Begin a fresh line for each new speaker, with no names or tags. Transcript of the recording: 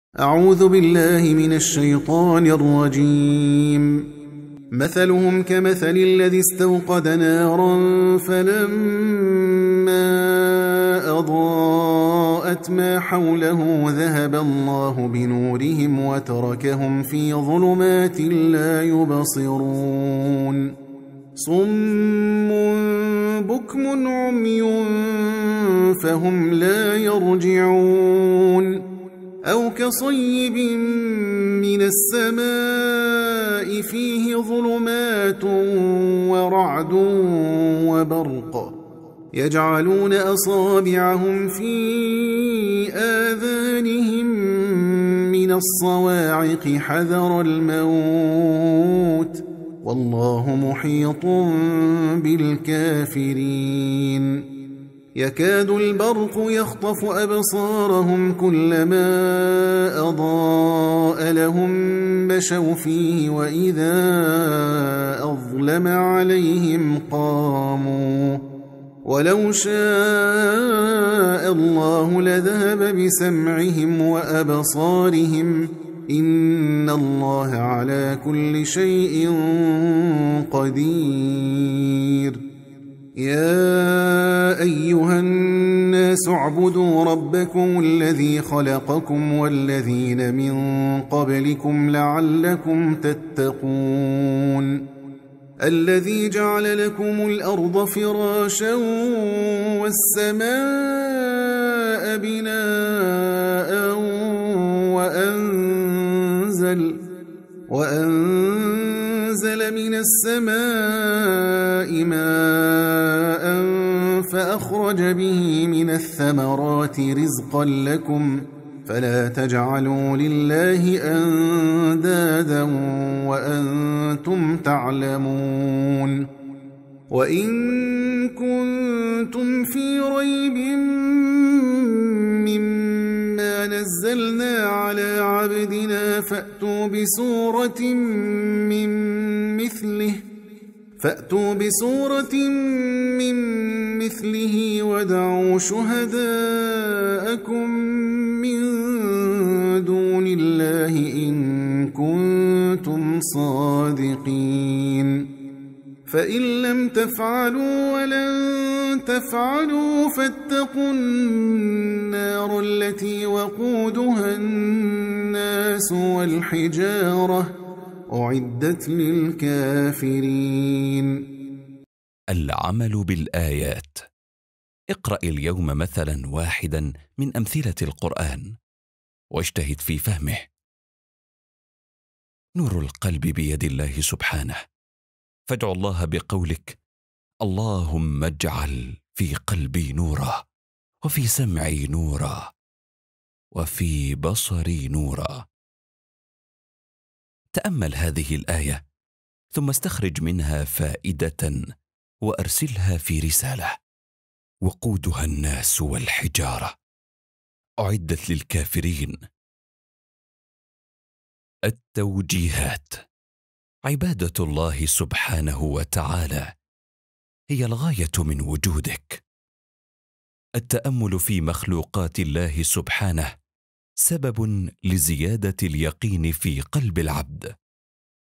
أعوذ بالله من الشيطان الرجيم. مثلهم كمثل الذي استوقد نارا فلما أضاءت ما حوله ذهب الله بنورهم وتركهم في ظلمات لا يبصرون. صم بكم عمي فهم لا يرجعون. أو كصيب من السماء فيه ظلمات ورعد وبرق يجعلون أصابعهم في آذانهم من الصواعق حذر الموت والله محيط بالكافرين. يكاد البرق يخطف أبصارهم كلما أضاء لهم مشوا فيه وإذا أظلم عليهم قاموا ولو شاء الله لذهب بسمعهم وأبصارهم إن الله على كل شيء قدير. يا أيها الناس اعبدوا ربكم الذي خلقكم والذين من قبلكم لعلكم تتقون. الذي جعل لكم الأرض فراشا والسماء بناء وأنزل من السماء ماء فأخرج به من الثمرات رزقا لكم فلا تجعلوا لله أندادا وأنتم تعلمون. وإن كنتم في ريب مما نزلنا على عبدنا فأتوا بسورة من مثله ودعوا شهداءكم من دون الله إن كنتم صادقين. فإن لم تفعلوا ولن تفعلوا فاتقوا النار التي وقودها الناس والحجارة أعدت للكافرين.
العمل بالآيات. اقرأ اليوم مثلا واحدا من أمثلة القرآن واجتهد في فهمه. نور القلب بيد الله سبحانه، فادع الله بقولك اللهم اجعل في قلبي نورا وفي سمعي نورا وفي بصري نورا. تأمل هذه الآية ثم استخرج منها فائدة وأرسلها في رسالة. وقودها الناس والحجارة أعدت للكافرين. التوجيهات. عبادة الله سبحانه وتعالى هي الغاية من وجودك. التأمل في مخلوقات الله سبحانه سبب لزيادة اليقين في قلب العبد.